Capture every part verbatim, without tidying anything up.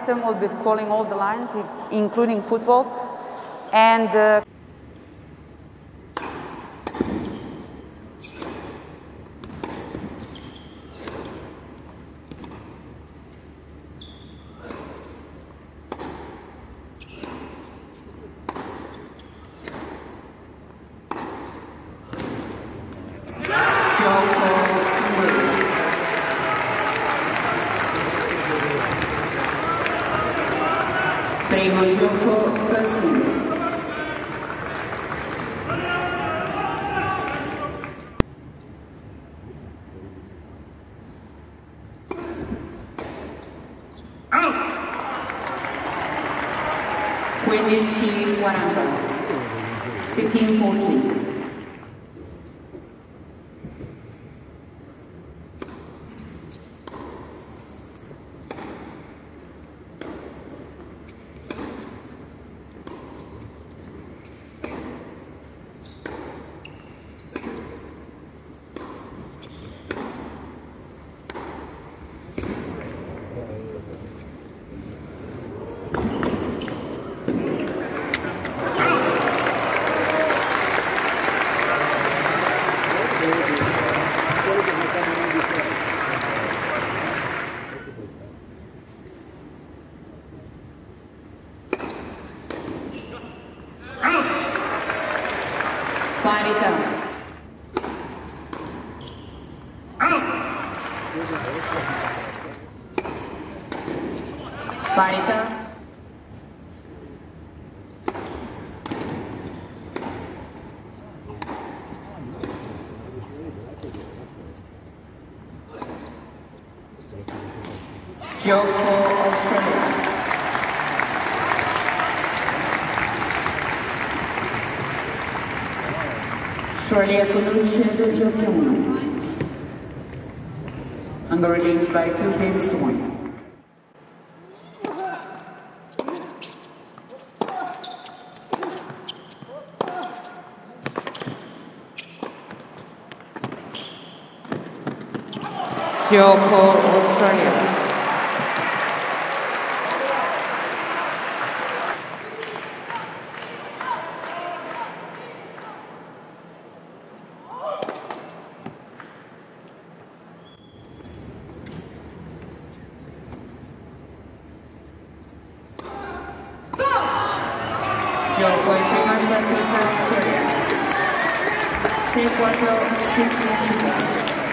system will be calling all the lines, including foot faults, and uh, primo gioco, first move. quindici quaranta, fifteen fourteen. Parità. Parità. Gioco Australia. Australia conduce due giochi a uno. Hungary leads by two games to one. Gioco Australia. Gioco in prima partita Australia. sei quattro, sei cinque.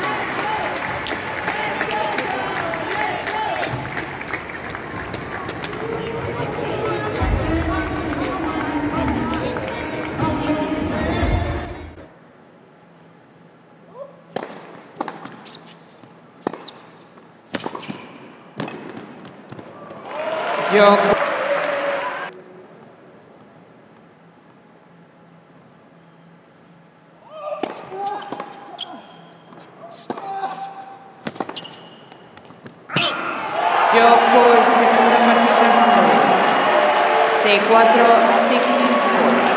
Gioco. Gioco il seconda partita Hungary. sei quattro, sei quattro.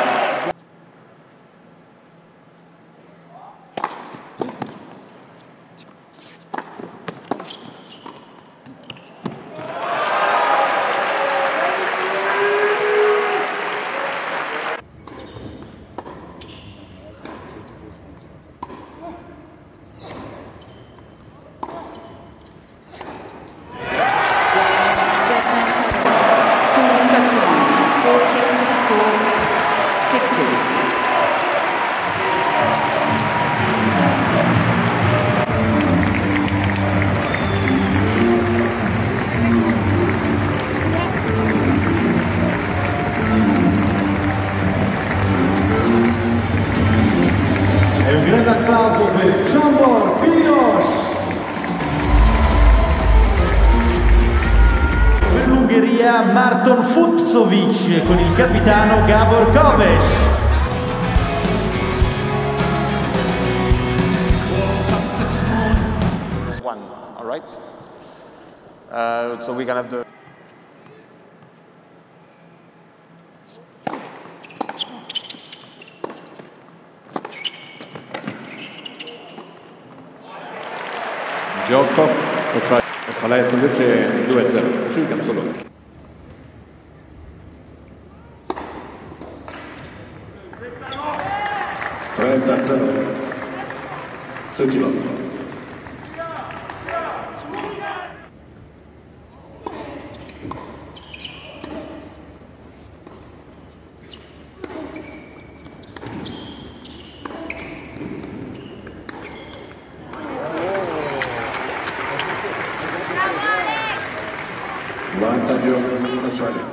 E un grande applauso per Csongor Piros. Per l'Ungheria Marton Fucsovics con il capitano Gabor Koves. One, all right? Uh, so we're gonna have the Gioco, Australia conduce due a zero, ci vediamo solo. trenta a zero. Sugilo. Vantaggio Australia.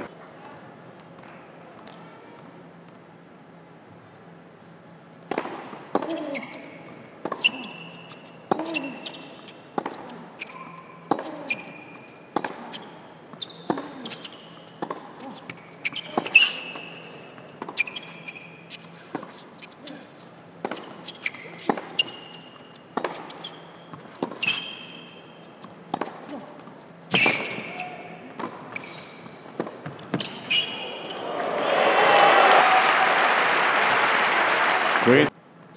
Great.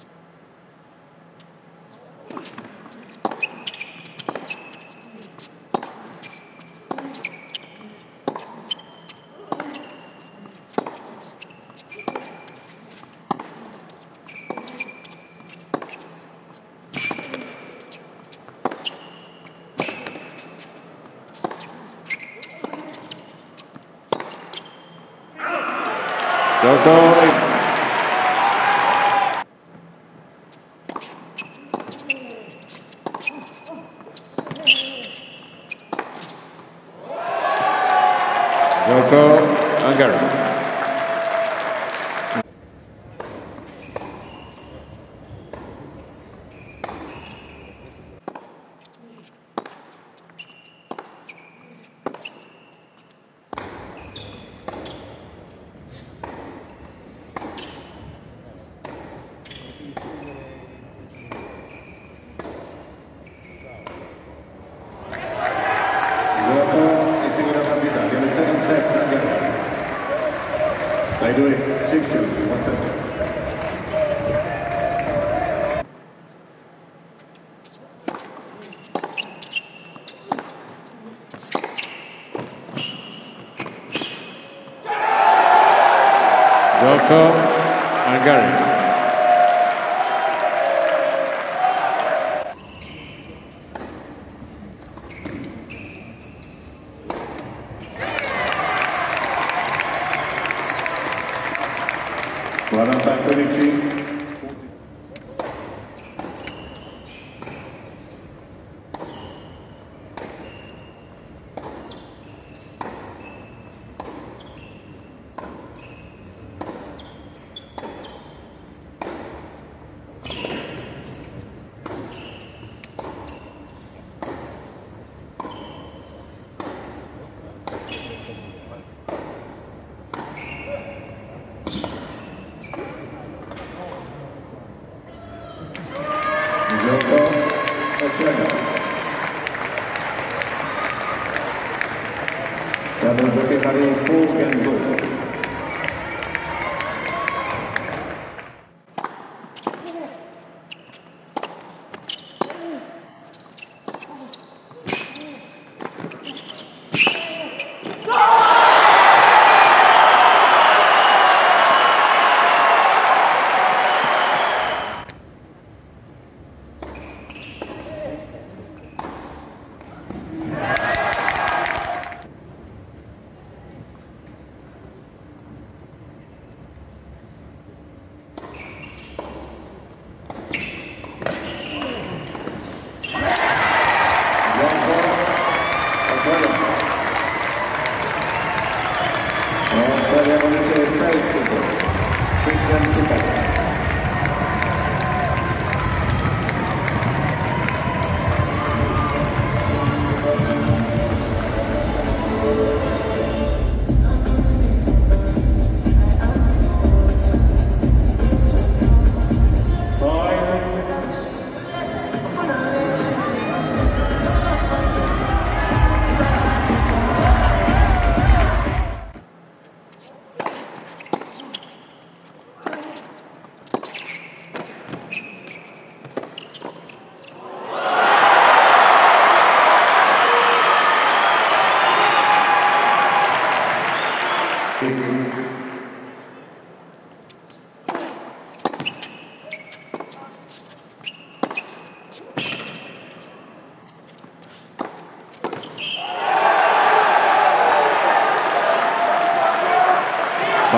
Go, Joko Hungary. They do it six two, one two. Joko Hungary. quaranta quindici. Joko Australia. Devono giocare il Fulgenzo. Australia vuole essere sei six and two.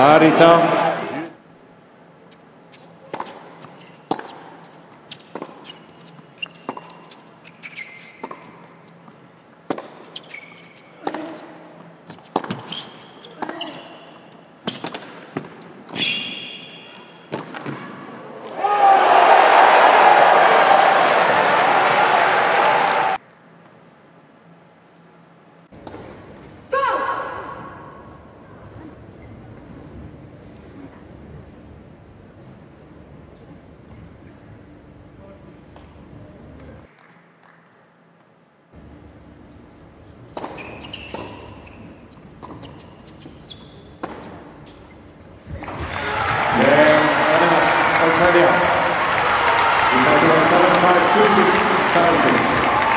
Parità. Australia. seven five two six seven six.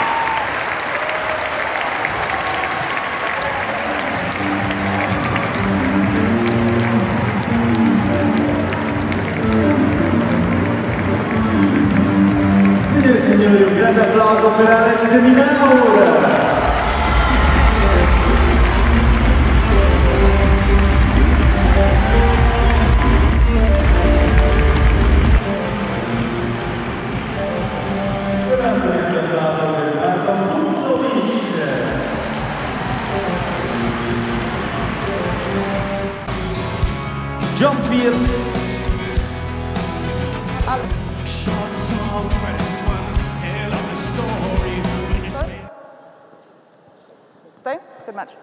Signore e signori, un grande applauso per Alex de Minaur. John Pierce. Stay? Good match.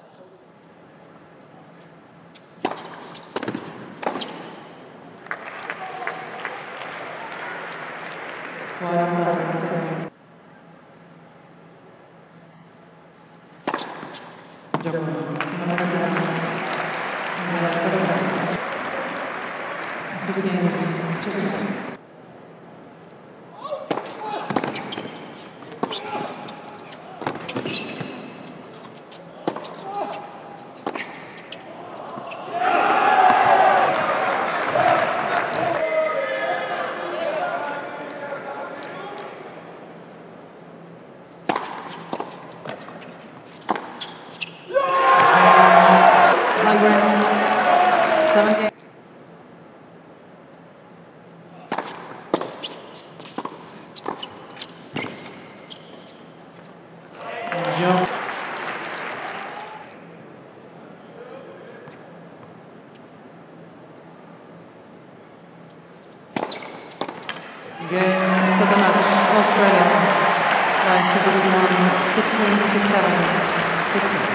Seven games. Game, second match, Australia, by two sixty-one, sixteen, six seven, sixteen.